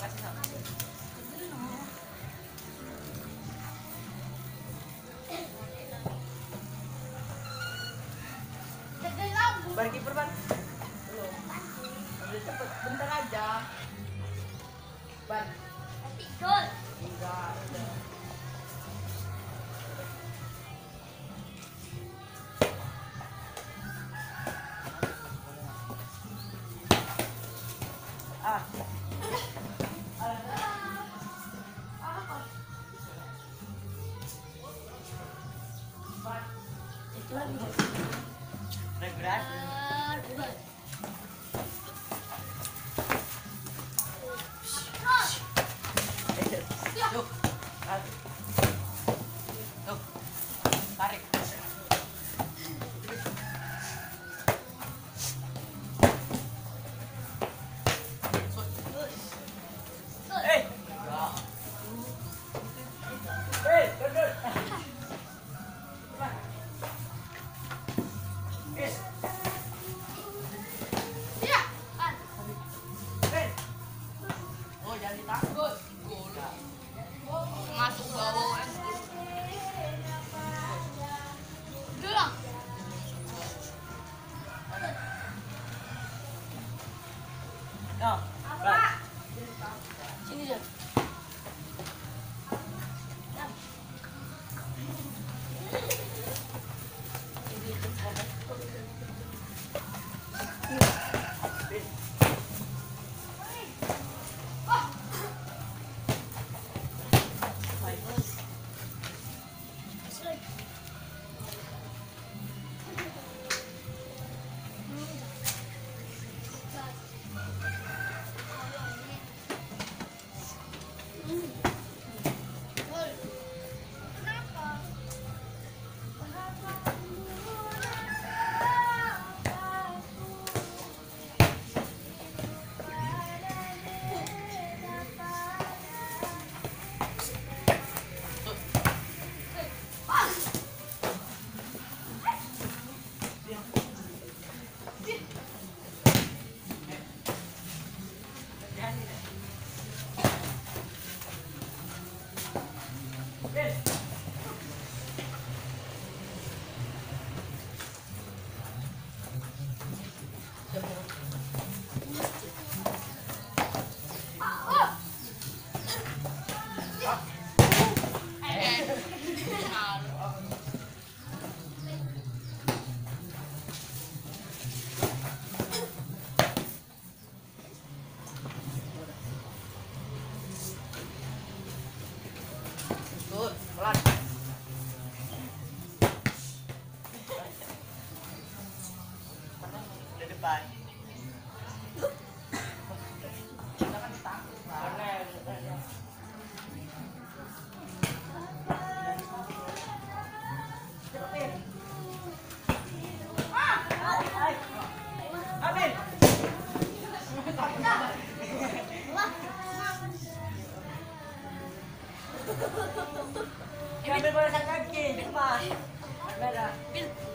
kasih sama. Bar kiper ban. Belum. Ambil cepet, bentar aja. Ban. Nanti gol. Enggak, udah. Ah. Itu lagi. Berat. Gol. Tuh. Tuh. Tarik. Eh. Eh, bener. Yes. Iya, kan. Eh. Oh, jangan ditakut. Gol. Masuk bawah. Gerak. Nah, Apa? Sini aja. Tuh, pelan. Di depan. Jangan takut, Pak. Cepetin. Amin. Ambil bola kaki, depan. Merah.